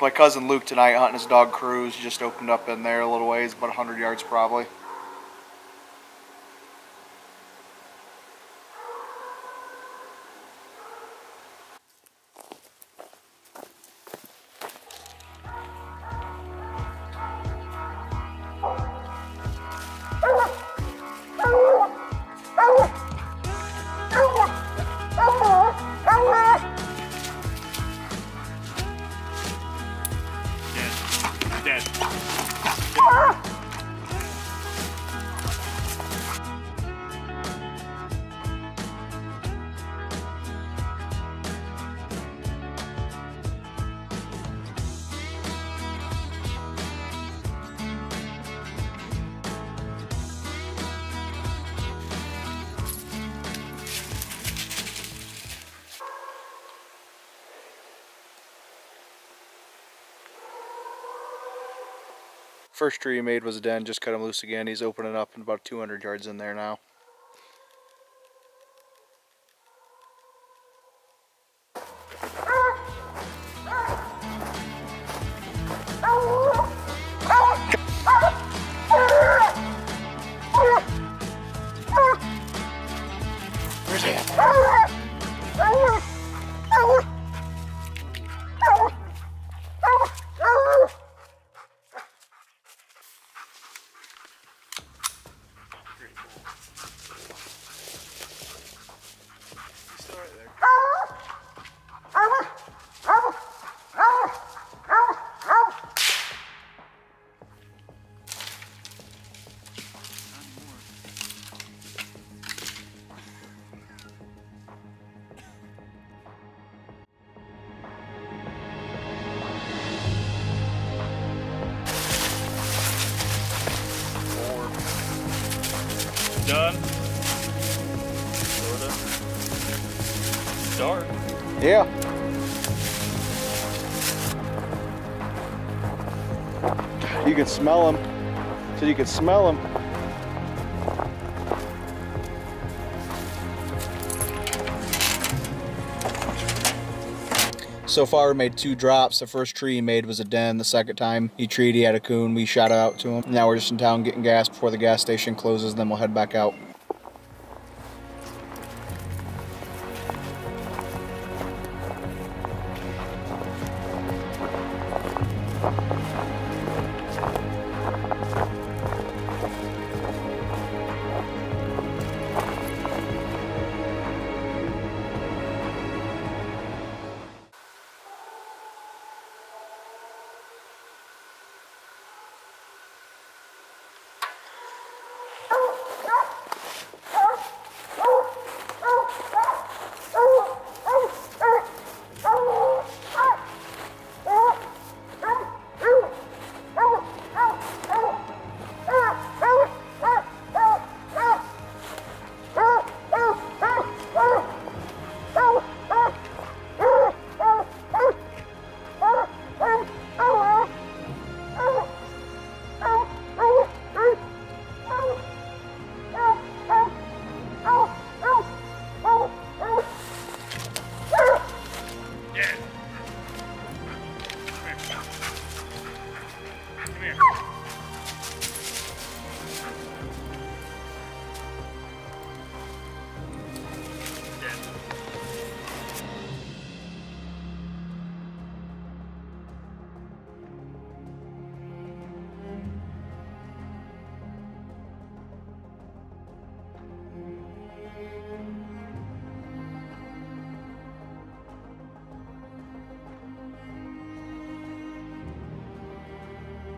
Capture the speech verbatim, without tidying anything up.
my cousin Luke tonight hunting his dog Cruz. He just opened up in there a little ways, about a hundred yards probably. Dead. First tree he made was a den, just cut him loose again. He's opening up and about two hundred yards in there now. Where's he at? Done. Sorta. Dark. Yeah. You can smell them. So you can smell them. So far we made two drops. The first tree he made was a den. The second time he treed, he had a coon. We shot it out to him. Now we're just in town getting gas before the gas station closes, and then we'll head back out.